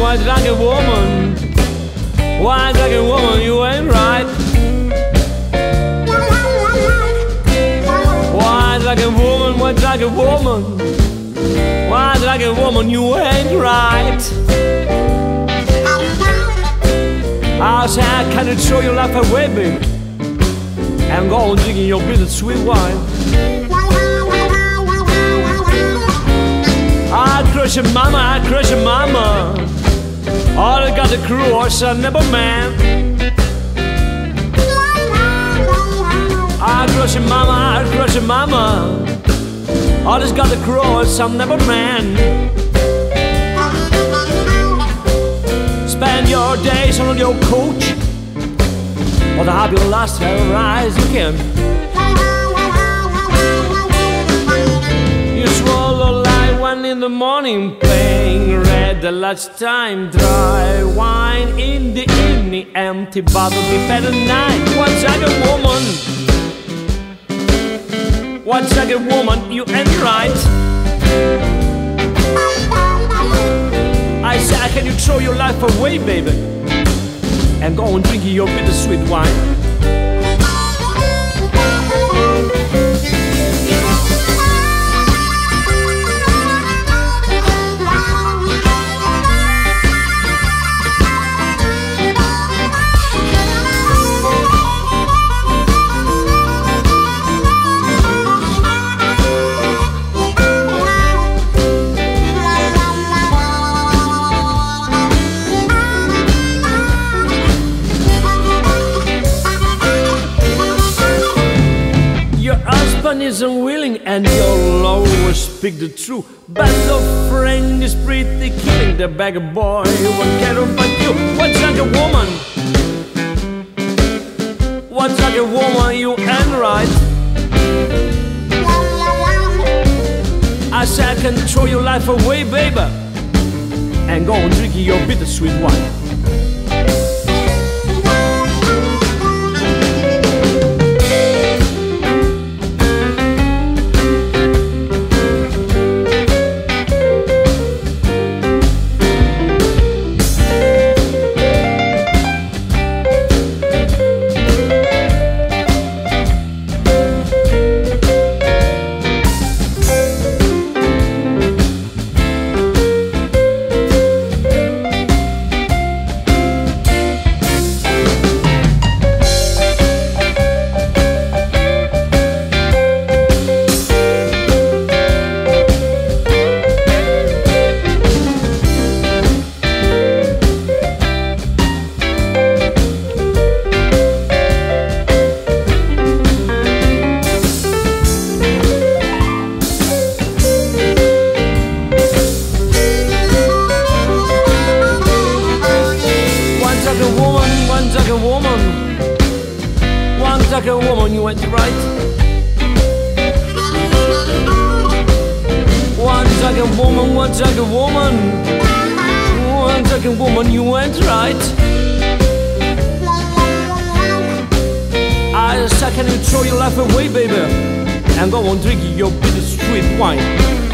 White like a woman, white like a woman, you ain't right. White like a woman, white like a woman, white like a woman, you ain't right. I say I can't throw your life away, baby, and go on drinking your bitter sweet wine. I crush your mama, I crush your mama. All I got the crew or son never man. I crush your mama, I crush your mama. All I got the crew or son never man. Spend your days on your coach, or the happy last rise again. You swallow light one in the morning, playing red the last time, dry wine in the evening, empty bottle be better night. One second woman, one second woman, you ain't right. I say, can you throw your life away, baby, and go on drinking your bittersweet wine? Is unwilling and you'll always speak the truth, but the friend is pretty killing. The beggar boy won't get on but you. What's like a woman? What's like a woman? You ain't right. I say I can throw your life away, baby, and go on drinking your bittersweet wine. Once like a woman, you ain't right. Once like a woman, once like a woman, once like a woman, you ain't right. I say, can you throw your life away, baby, and go on drinking your bittersweet wine?